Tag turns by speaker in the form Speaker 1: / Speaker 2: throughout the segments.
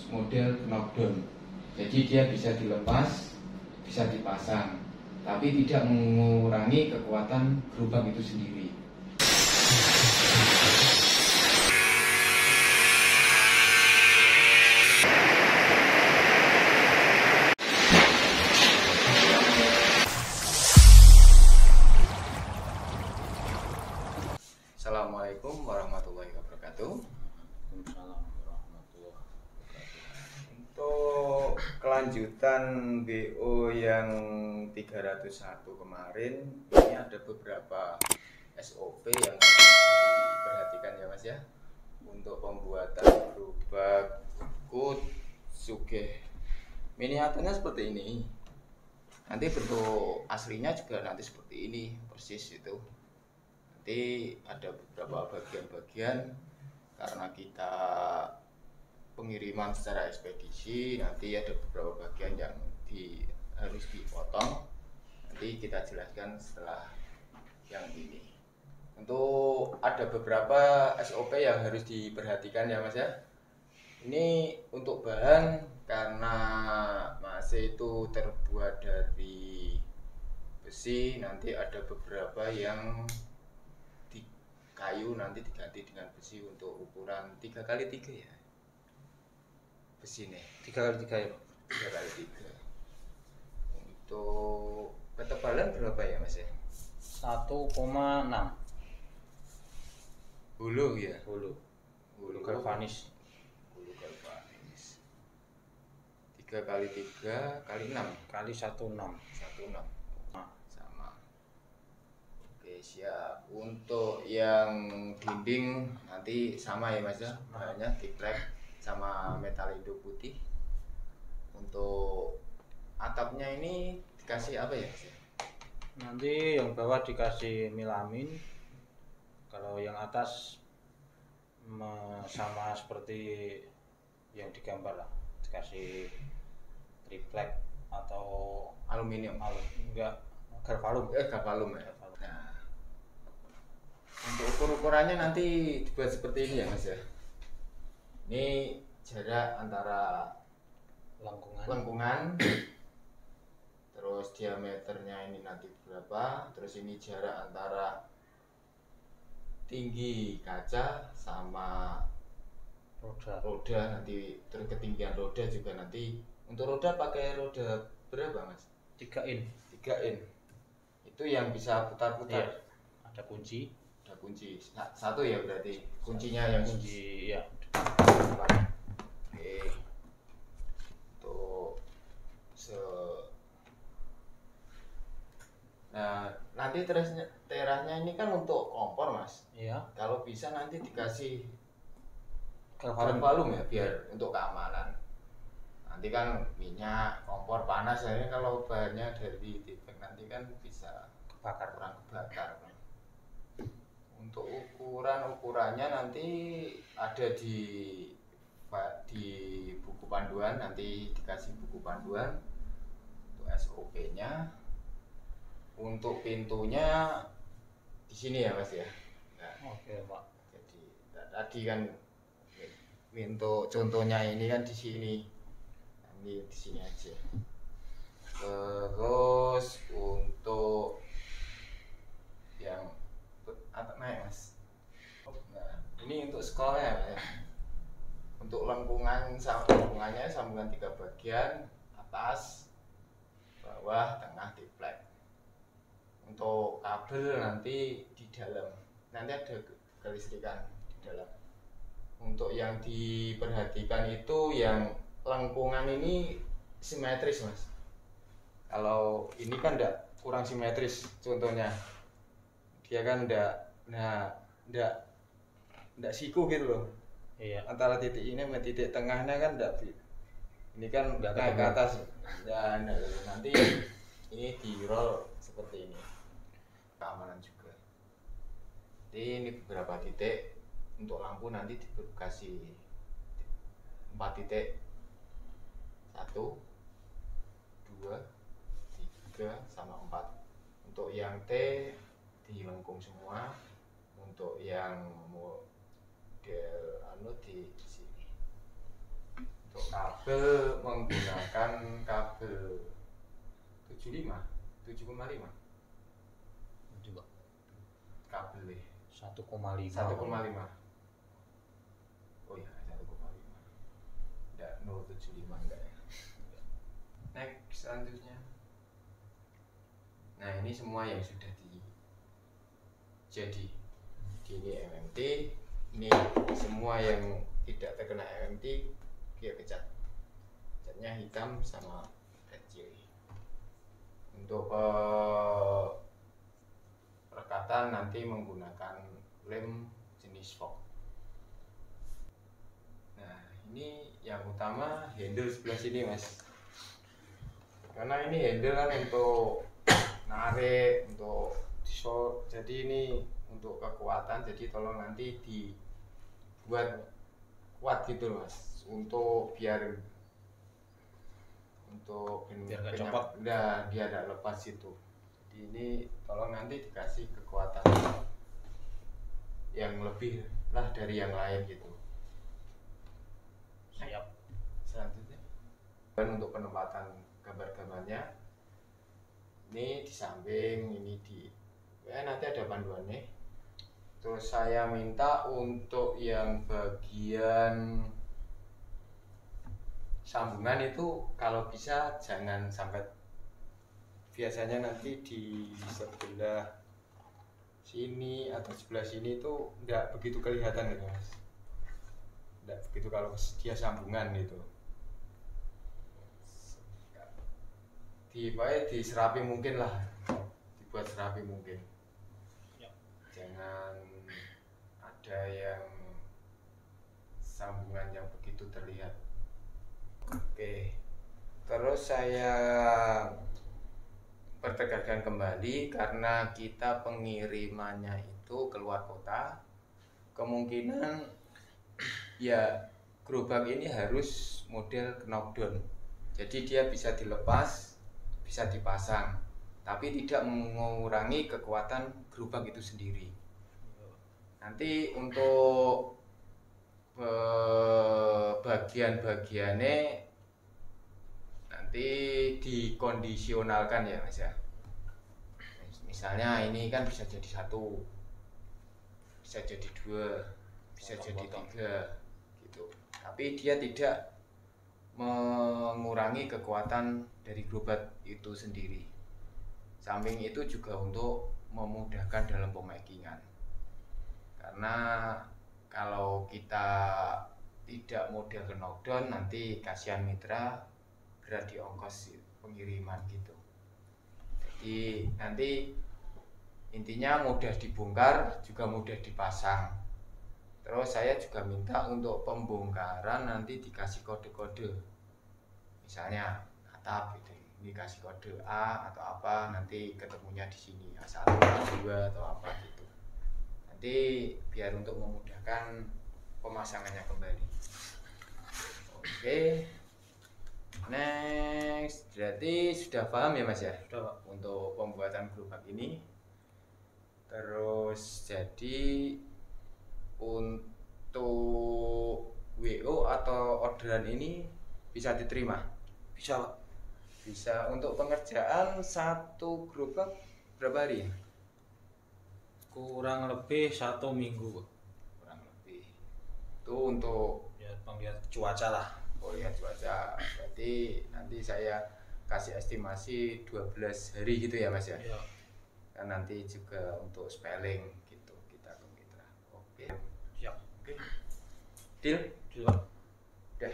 Speaker 1: model knockdown. Jadi dia bisa dilepas, bisa dipasang, tapi tidak mengurangi kekuatan gerobak itu sendiri. Assalamualaikum warahmatullahi wabarakatuh. Untuk kelanjutan BO yang 301 kemarin, ini ada beberapa SOP yang harus diperhatikan ya Mas ya, untuk pembuatan gerobak kut sugih. Miniaturnya seperti ini. Nanti bentuk aslinya juga nanti seperti ini persis itu. Nanti ada beberapa bagian-bagian karena kita pengiriman secara ekspedisi, nanti ada beberapa bagian yang harus dipotong. Nanti kita jelaskan setelah yang ini. Untuk ada beberapa SOP yang harus diperhatikan ya Mas ya. Ini untuk bahan, karena masih itu terbuat dari besi, nanti ada beberapa yang kayu nanti diganti dengan besi untuk ukuran 3x3 ya. Besi nih
Speaker 2: 3x3 ya.
Speaker 1: 3x3. Untuk ketebalan berapa ya Mas ya?
Speaker 2: 1,6
Speaker 1: Hulu ya.
Speaker 2: hulu galvanis.
Speaker 1: Hulu galvanis. 3x3 kali 6
Speaker 2: kali 16.
Speaker 1: 16. Sama. Oke, siap. Untuk yang dinding nanti sama ya Mas ya, bahannya triplek sama metal hidup putih. Untuk atapnya ini dikasih apa ya Mas ya?
Speaker 2: Nanti yang bawah dikasih melamin, kalau yang atas sama seperti yang digambar lah, dikasih triplek atau
Speaker 1: Aluminium.
Speaker 2: enggak, galvalum.
Speaker 1: Galvalum ya. Nah, untuk ukur-ukurannya nanti dibuat seperti ini ya Mas ya. Ini jarak antara lengkungan, terus diameternya ini nanti berapa, terus ini jarak antara tinggi kaca sama roda nanti, terus ketinggian roda juga nanti. Untuk roda pakai roda berapa Mas?
Speaker 2: 3 in.
Speaker 1: Itu yang bisa putar-putar.
Speaker 2: Iya. Ada kunci.
Speaker 1: Satu ya berarti kuncinya yang
Speaker 2: Kunci ya.
Speaker 1: Oke. Untuk Nah, nanti terasnya ini kan untuk kompor Mas.
Speaker 2: Iya.
Speaker 1: Kalau bisa nanti dikasih
Speaker 2: Galvalum
Speaker 1: ya, biar untuk keamanan. Nanti kan minyak kompor panas ya, kalau bahannya dari tibek nanti kan bisa kurang kebakar. Untuk ukurannya nanti ada di buku panduan, nanti dikasih buku panduan untuk SOP-nya. Untuk pintunya di sini ya Mas ya. Nah,
Speaker 2: oke Pak.
Speaker 1: jadi tadi kan untuk contohnya ini kan di sini. Ini di sini aja. Terus untuk yang atap naik Mas. Nah, ini untuk sekolahnya ya. Untuk lengkungannya sambungan 3 bagian, atas, bawah, tengah, triplek. Untuk kabel nanti di dalam, nanti ada kelistrikan di dalam. Untuk yang diperhatikan itu yang lengkungan ini simetris Mas. Kalau ini kan kurang simetris, contohnya dia kan enggak siku gitu loh.
Speaker 2: Iya.
Speaker 1: Antara titik ini sama titik tengahnya kan enggak, ini kan naik ke atas. Ya, nanti ini di roll seperti ini. Keamanan juga. Jadi ini beberapa titik. Untuk lampu nanti dikasih 4 titik. 1, 2, 3, sama 4. Untuk yang T dilengkung semua. Untuk yang model di sini. Untuk kabel menggunakan kabel 75 7,5
Speaker 2: Coba.
Speaker 1: kabel
Speaker 2: 1,5.
Speaker 1: 1,5. Oh ya 1,5. Enggak 0,75 enggak ya. Next selanjutnya. Nah ini semua yang sudah jadi ini MMT, ini semua yang tidak terkena MMT dia catnya hitam sama kecil. Untuk perekatan nanti menggunakan lem jenis fog. Nah ini yang utama handle sebelah sini mas, karena ini handle kan untuk narik, untuk short, jadi ini untuk kekuatan, jadi tolong nanti dibuat kuat gitu mas, untuk biar
Speaker 2: nggak copot.
Speaker 1: Nah, dia ada lepas itu. Jadi ini tolong nanti dikasih kekuatan yang lebih lah dari yang lain gitu.
Speaker 2: Siap.
Speaker 1: Selanjutnya dan untuk penempatan gambar-gambarnya ini di samping, ini di nanti ada panduannya. Terus saya minta untuk yang bagian sambungan itu kalau bisa jangan sampai, biasanya nanti di sebelah sini atau sebelah sini itu enggak begitu kelihatan gitu mas, enggak begitu kalau dia sambungan itu. Diserapi mungkin lah, dibuat serapi mungkin. Jangan ada yang sambungan yang begitu terlihat. Oke, terus saya pertegaskan kembali karena kita pengirimannya itu keluar kota, kemungkinan ya gerobak ini harus model knockdown, jadi dia bisa dilepas, bisa dipasang, tapi tidak mengurangi kekuatan gerobak itu sendiri. Nanti untuk bagian-bagiannya nanti dikondisionalkan ya mas ya. Misalnya ini kan bisa jadi 1, bisa jadi 2, bisa jadi 3 gitu. Tapi dia tidak mengurangi kekuatan dari gerobak itu sendiri. Samping itu juga untuk memudahkan dalam pemakingan. Karena kalau kita tidak model knockdown nanti kasihan mitra berat di ongkos pengiriman gitu. Jadi nanti intinya mudah dibongkar juga mudah dipasang. Terus saya juga minta untuk pembongkaran nanti dikasih kode-kode, misalnya atap gitu, ini kasih kode A atau apa, nanti ketemunya di sini A1, A2 atau apa gitu. Nanti biar untuk memudahkan pemasangannya kembali. Oke. Next, berarti sudah paham ya mas ya?
Speaker 2: Sudah, Pak.
Speaker 1: Untuk pembuatan gerobak ini. Terus jadi untuk WO atau orderan ini bisa diterima?
Speaker 2: Bisa Pak.
Speaker 1: Bisa. Untuk pengerjaan satu gerobak berapa hari?
Speaker 2: Kurang lebih 1 minggu Pak.
Speaker 1: Kurang lebih. Itu untuk
Speaker 2: Ya penglihat cuaca lah.
Speaker 1: oh lihat cuaca. Berarti nanti saya kasih estimasi 12 hari gitu ya mas ya?
Speaker 2: Ya.
Speaker 1: Kan nanti juga untuk spelling gitu kita ke mitra. Oke.
Speaker 2: Siap.
Speaker 1: Oke. Deal?
Speaker 2: Sudah.
Speaker 1: Udah.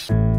Speaker 1: Pak.